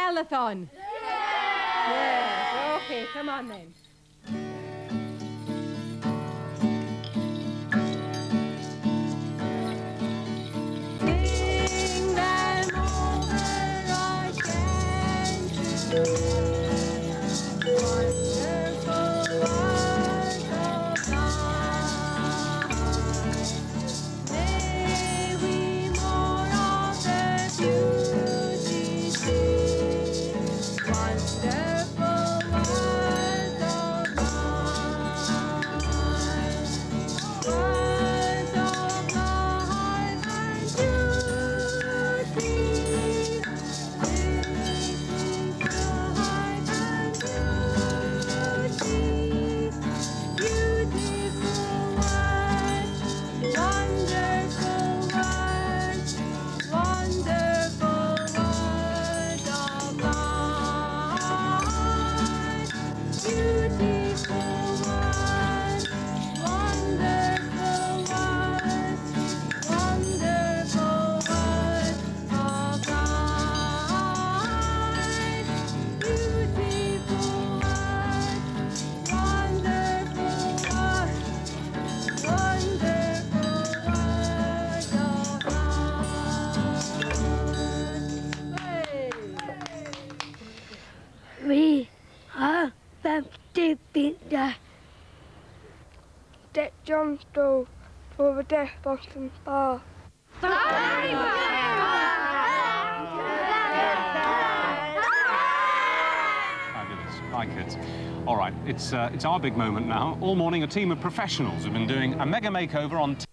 telethon? Yes. OK, come on then. Bring them over again. We are 50 feet there. Dick John stole for the death Boston bar. Fabulous. Hi, kids. All right, it's our big moment now. All morning, a team of professionals have been doing a mega makeover on